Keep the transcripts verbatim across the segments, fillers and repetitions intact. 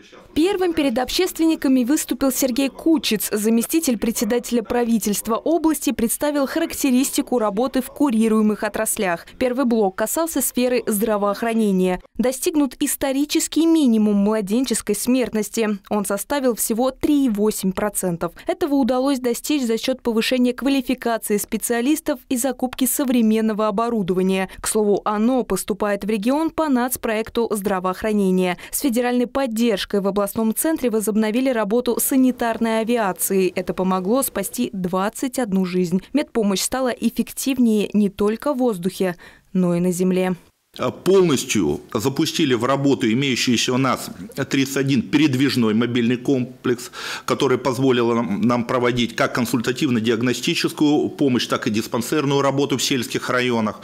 Первым перед общественниками выступил Сергей Кучец. Заместитель председателя правительства области представил характеристику работы в курируемых отраслях. Первый блок касался сферы здравоохранения. Достигнут исторический минимум младенческой смертности. Он составил всего три и восемь десятых процента. Этого удалось достичь за счет повышения квалификации специалистов и закупки современного оборудования. К слову, оно поступает в регион по нацпроекту здравоохранения. С федеральной поддержкой в областном центре возобновили работу санитарной авиации. Это помогло спасти двадцать одну жизнь. Медпомощь стала эффективнее не только в воздухе, но и на земле. Полностью запустили в работу имеющийся у нас тридцать один передвижной мобильный комплекс, который позволил нам проводить как консультативно-диагностическую помощь, так и диспансерную работу в сельских районах.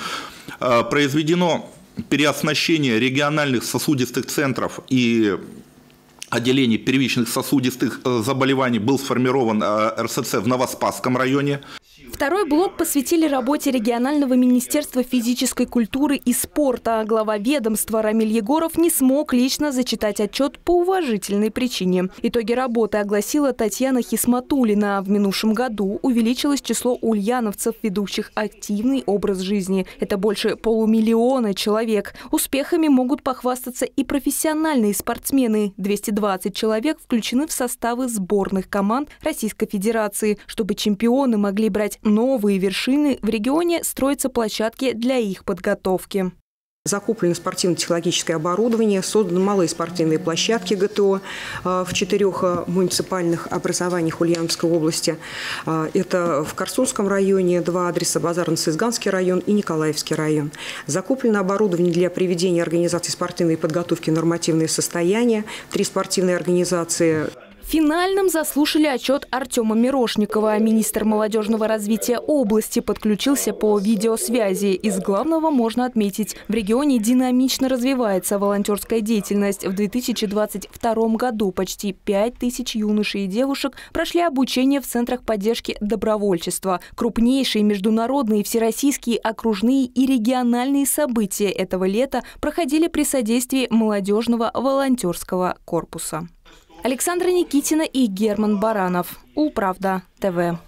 Произведено переоснащение региональных сосудистых центров и отделений первичных сосудистых заболеваний. Был сформирован эр эс цэ в Новоспасском районе. Второй блок посвятили работе регионального министерства физической культуры и спорта. Глава ведомства Рамиль Егоров не смог лично зачитать отчет по уважительной причине. Итоги работы огласила Татьяна Хисматуллина. В минувшем году увеличилось число ульяновцев, ведущих активный образ жизни. Это больше полумиллиона человек. Успехами могут похвастаться и профессиональные спортсмены. двести двадцать человек включены в составы сборных команд Российской Федерации. Чтобы чемпионы могли брать новые вершины, в регионе строятся площадки для их подготовки. Закуплено спортивно-технологическое оборудование, созданы малые спортивные площадки гэ тэ о в четырех муниципальных образованиях Ульяновской области. Это в Корсунском районе два адреса: Базарно-Цизганский район и Николаевский район. Закуплено оборудование для приведения организации спортивной подготовки в нормативное состояние. Три спортивные организации. Финальным заслушали отчет Артема Мирошникова. Министр молодежного развития области подключился по видеосвязи. Из главного можно отметить: в регионе динамично развивается волонтерская деятельность. В две тысячи двадцать втором году почти пять тысяч юношей и девушек прошли обучение в центрах поддержки добровольчества. Крупнейшие международные, всероссийские, окружные и региональные события этого лета проходили при содействии молодежного волонтерского корпуса. Александра Никитина и Герман Баранов. Улправда ТВ.